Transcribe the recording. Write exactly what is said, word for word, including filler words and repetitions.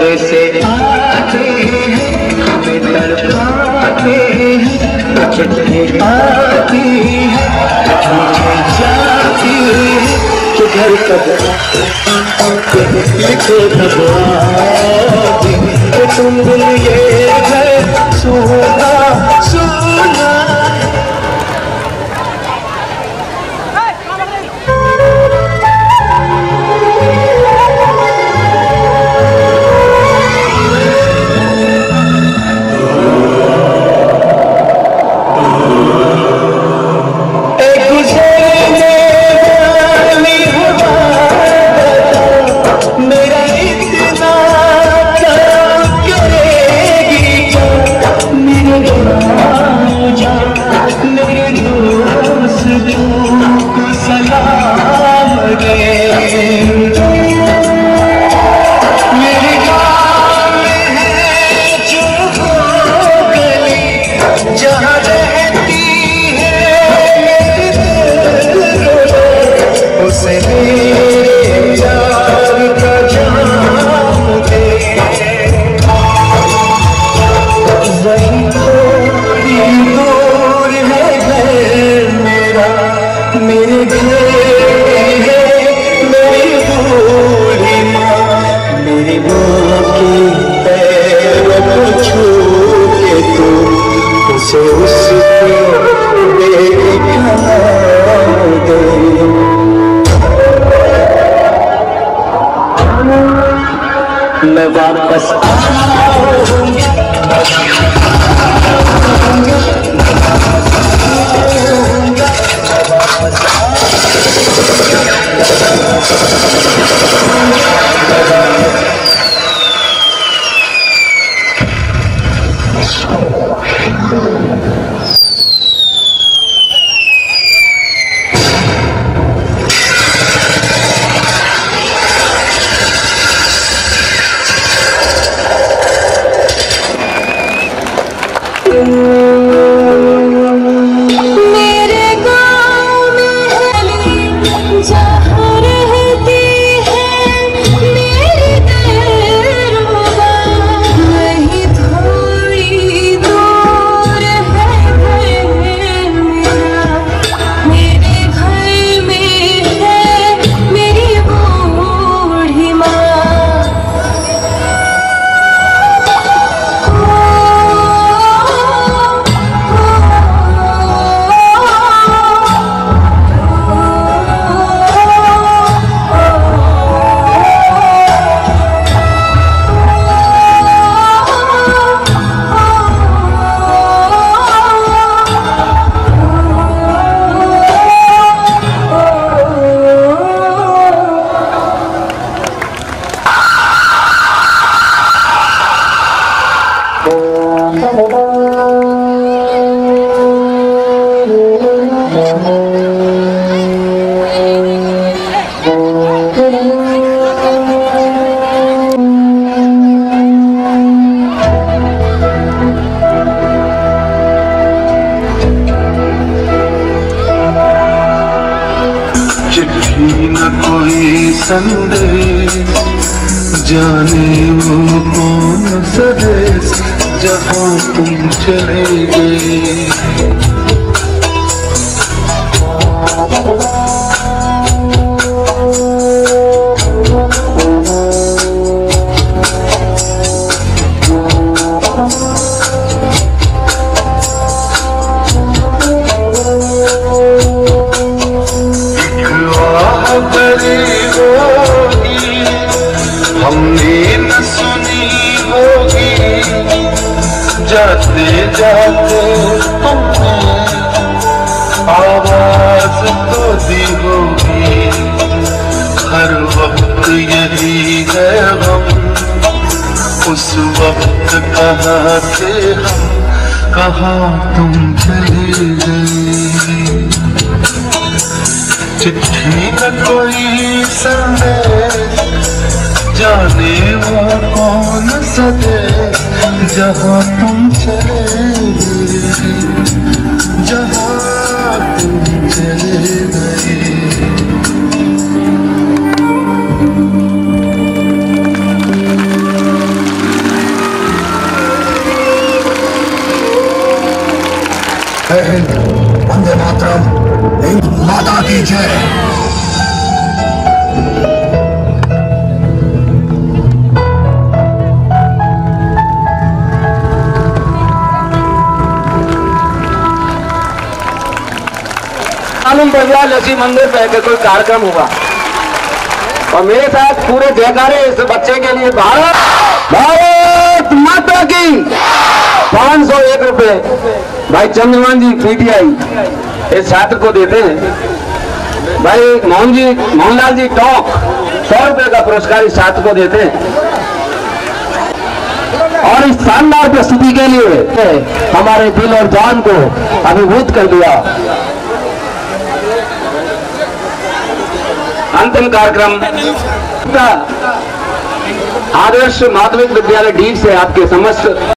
से आते हैं हमें तड़पाते हैं, चिट्ठी आती है मुझे जाती है कि घर कब लिखो दबाती कि तुम दिल ये घर सोना सोना। मैं वापस आऊंगा संदेश जाने वो कौन सा देश जहाँ तुम चले गए। हमने न सुनी होगी जाते जाते तुमने आवाज तो दी होगी। हर वक्त यही है हम, उस वक्त कहाँ थे हम, कहाँ तुम चले गए। चिट्ठी न कोई संदेश जाने वो कौन सा देश जहाँ तुम चले गए, जहाँ तुम चले गए। जय हिंद, वंदे मातरम, हिंद माता की जय। मालूम पड़ गया लक्ष्मी मंदिर पे के कोई कार्यक्रम होगा और मेरे साथ पूरे जयकारे इस बच्चे के लिए। भारत भारत माता की। पाँच सौ एक रुपए भाई चंद्रमान जी पीटीआई इस छात्र को देते हैं। भाई मोहन जी मोहनलाल जी टॉक सौ रुपए का पुरस्कार इस छात्र को देते हैं। और इस शानदार प्रस्तुति के लिए हमारे दिल और जान को अभिभूत कर दिया। अंतिम कार्यक्रम आदर्श माध्यमिक विद्यालय डी से आपके समस्त